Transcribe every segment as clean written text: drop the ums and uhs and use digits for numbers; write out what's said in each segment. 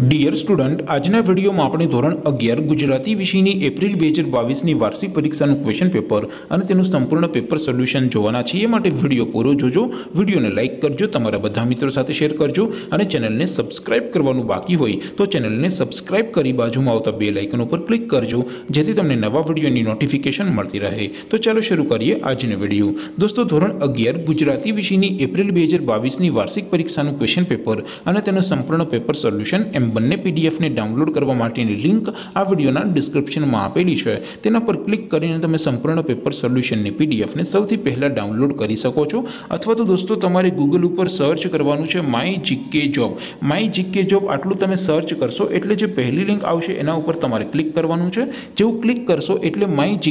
Dear student, आजना video में આપણે ધોરણ 11 ગુજરાતી વિષયની એપ્રિલ 2022 ની વાર્ષિક પરીક્ષાનું ક્વેશ્ચન પેપર અને તેનું સંપૂર્ણ પેપર સોલ્યુશન જોવાના છીએ। માટે વિડિયો પૂરો જોજો, વિડિયોને લાઈક કરજો, તમારા બધા મિત્રો સાથે શેર કરજો અને ચેનલને સબસ્ક્રાઇબ કરવાનું બાકી હોય તો ચેનલને સબસ્ક્રાઇબ કરી બાજુમાં આવતા બેલ આઇકન ઉપર ક્લિક કરજો જેથી તમને નવા વિડિયોની નોટિફિકેશન મળતી રહે। તો ચાલો શરૂ કરીએ આજનો વિડિયો। દોસ્તો, ધોરણ 11 ગુજરાતી વિષયની એપ્રિલ 2022 ની વાર્ષિક પરીક્ષાનું ક્વેશ્ચન પેપર અને તેનું સંપૂર્ણ પેપર સોલ્યુશન બંને પીડીએફ ને ડાઉનલોડ કરવા માટેની લિંક આ વિડિયોના ડિસ્ક્રિપ્શનમાં આપેલી છે। તેના પર ક્લિક કરીને તમે સંપૂર્ણ પેપર સોલ્યુશનની પીડીએફ ને સૌથી પહેલા ડાઉનલોડ કરી શકો છો। અથવા તો દોસ્તો તમારે ગૂગલ ઉપર સર્ચ કરવાનું છે માય જીકે જોબ। આટલું તમે સર્ચ કરશો એટલે જે પહેલી લિંક આવશે એના ઉપર તમારે ક્લિક કરવાનું છે। જેવું ક્લિક કરશો એટલે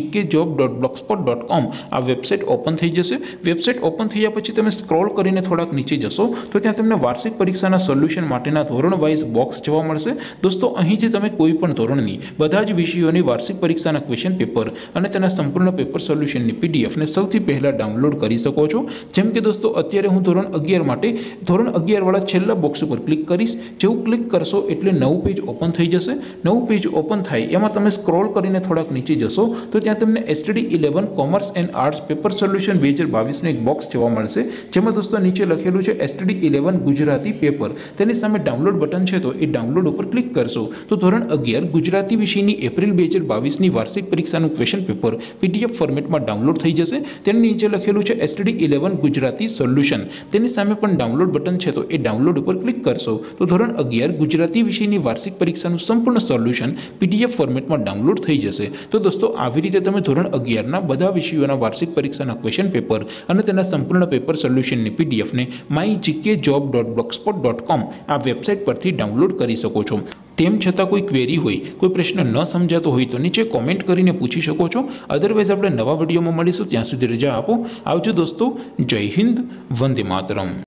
myjkjob.blogspot.com આ વેબસાઇટ ઓપન થઈ જશે। વેબસાઇટ ઓપન થયા પછી તમે સ્ક્રોલ કરીને થોડાક નીચે જશો તો ત્યાં તમને વાર્ષિક પરીક્ષાના સોલ્યુશન માટેના ધોરણ વાઇઝ બોક્સ જોવા મળશે। દોસ્તો, અહીંથી તમે કોઈ પણ ધોરણની બધા જ વિષયોની વાર્ષિક પરીક્ષાના ક્વેશ્ચન પેપર અને તેના સંપૂર્ણ પેપર સોલ્યુશનની પીડીએફ ને સૌથી પહેલા ડાઉનલોડ કરી શકો છો। જેમ કે દોસ્તો, અત્યારે હું ધોરણ 11 માટે ધોરણ 11 વાળા છેલ્લા બોક્સ ઉપર ક્લિક કરીશ। જેવું ક્લિક કરશો એટલે નવું પેજ ઓપન થઈ જશે। નવું પેજ ઓપન થાય એમાં તમે સ્ક્રોલ કરીને થોડાક નીચે જશો તો ત્યાં તમને STD 11 commerce and arts paper solution 2022 નું એક બોક્સ જોવા મળશે। જેમાં દોસ્તો નીચે લખેલું છે STD 11 ગુજરાતી પેપર। તેની સામે ડાઉનલોડ બટન છે તો એ ડાઉનલોડ ઉપર ક્લિક કરશો તો ધોરણ 11 ગુજરાતી વિષયની એપ્રિલ 2022 ની વાર્ષિક પરીક્ષાનું ક્વેશ્ચન પેપર પીડીએફ ફોર્મેટમાં ડાઉનલોડ થઈ જશે। તેની નીચે લખેલું છે STD 11 ગુજરાતી સોલ્યુશન। તેની સામે પણ ડાઉનલોડ બટન છે તો એ ડાઉનલોડ ઉપર ક્લિક કરશો તો ધોરણ 11 ગુજરાતી વિષયની વાર્ષિક પરીક્ષાનું સંપૂર્ણ સોલ્યુશન પીડીએફ ફોર્મેટમાં ડાઉનલોડ થઈ જશે। તો દોસ્તો, આવી રીતે તમે ધોરણ 11 ના બધા વિષયોના વાર્ષિક પરીક્ષાના ક્વેશ્ચન પેપર અને તેના સંપૂર્ણ પેપર સોલ્યુશનની પીડીએફ ને myjkjob.blogspot.com આ વેબસાઇટ પરથી ડાઉનલોડ કરી શકો છો। તેમ છતાં કોઈ ક્વેરી હોય, કોઈ પ્રશ્ન ન સમજાતો હોય તો નીચે કોમેન્ટ કરીને પૂછી શકો છો। અધરવાઇઝ આપણે નવા વિડીયોમાં મળીશું, ત્યાં સુધી રજા આપો। આવજો દોસ્તો, જય હિન્દ, વંદે માતરમ।